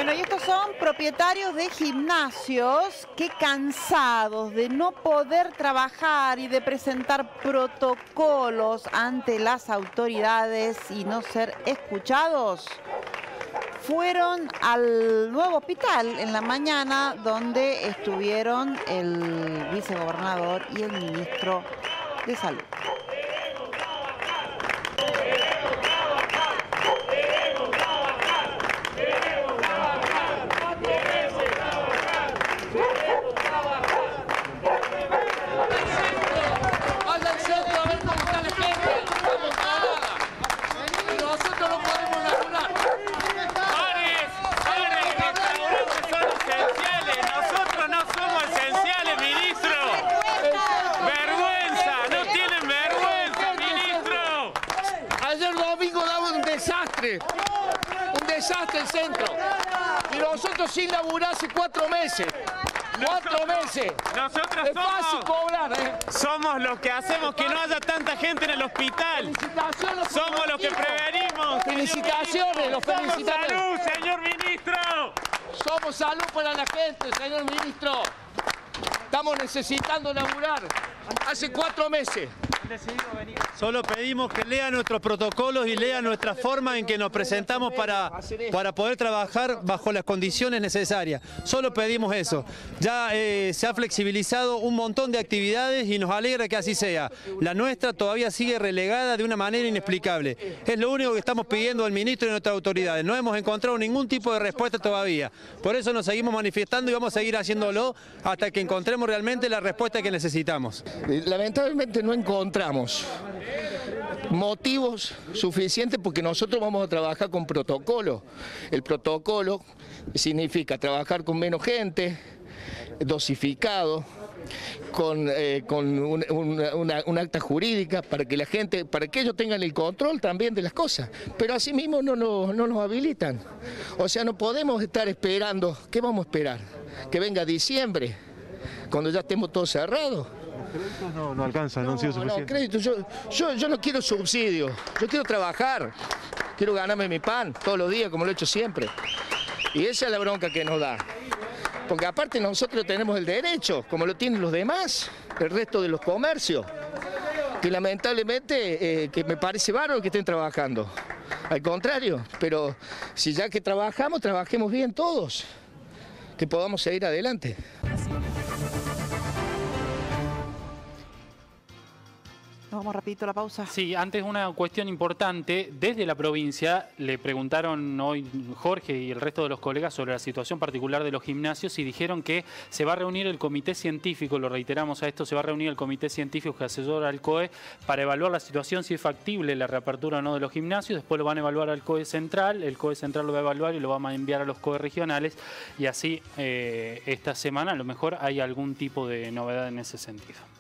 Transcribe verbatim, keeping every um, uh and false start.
Bueno, y estos son propietarios de gimnasios que, cansados de no poder trabajar y de presentar protocolos ante las autoridades y no ser escuchados, fueron al nuevo hospital en la mañana, donde estuvieron el vicegobernador y el ministro de Salud. Ayer domingo daba un desastre, un desastre el centro. Y nosotros sin laburar hace cuatro meses. Cuatro meses. Nosotros es fácil somos, cobrar, ¿eh? somos los que hacemos que no haya tanta gente en el hospital. Felicitaciones. Somos los que prevenimos. Felicitaciones, los felicitamos. ¡Salud, señor ministro! Somos salud para la gente, señor ministro. Estamos necesitando laburar hace cuatro meses. Solo pedimos que lean nuestros protocolos y lean nuestra forma en que nos presentamos para, para poder trabajar bajo las condiciones necesarias. Solo pedimos eso. Ya eh, se ha flexibilizado un montón de actividades y nos alegra que así sea. La nuestra todavía sigue relegada de una manera inexplicable. Es lo único que estamos pidiendo al ministro y a nuestras autoridades. No hemos encontrado ningún tipo de respuesta todavía. Por eso nos seguimos manifestando y vamos a seguir haciéndolo hasta que encontremos realmente la respuesta que necesitamos. Lamentablemente no encontramos motivos suficientes, porque nosotros vamos a trabajar con protocolo. El protocolo significa trabajar con menos gente, dosificado, con, eh, con un, una, una, una acta jurídica para que la gente, para que ellos tengan el control también de las cosas. Pero así mismo no, no, no nos habilitan. O sea, no podemos estar esperando. ¿Qué vamos a esperar? ¿Que venga diciembre, cuando ya estemos todos cerrados? Créditos no, no alcanzan, no, no han sido suficientes. No, crédito, yo, yo, yo no quiero subsidio, yo quiero trabajar, quiero ganarme mi pan todos los días como lo he hecho siempre. Y esa es la bronca que nos da. Porque aparte nosotros tenemos el derecho, como lo tienen los demás, el resto de los comercios, que lamentablemente, eh, que me parece bárbaro que estén trabajando. Al contrario, pero si ya que trabajamos, trabajemos bien todos, que podamos seguir adelante. Vamos rapidito a la pausa. Sí, antes una cuestión importante. Desde la provincia le preguntaron hoy Jorge y el resto de los colegas sobre la situación particular de los gimnasios y dijeron que se va a reunir el comité científico, lo reiteramos a esto, se va a reunir el comité científico que asesora al C O E para evaluar la situación, si es factible la reapertura o no de los gimnasios. Después lo van a evaluar al C O E central, el C O E central lo va a evaluar y lo va a enviar a los C O E regionales, y así eh, esta semana a lo mejor hay algún tipo de novedad en ese sentido.